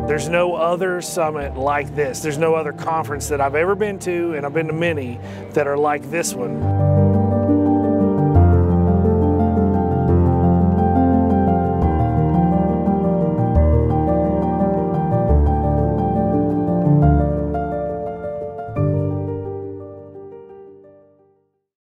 There's no other summit like this. There's no other conference that I've ever been to, and I've been to many, that are like this one.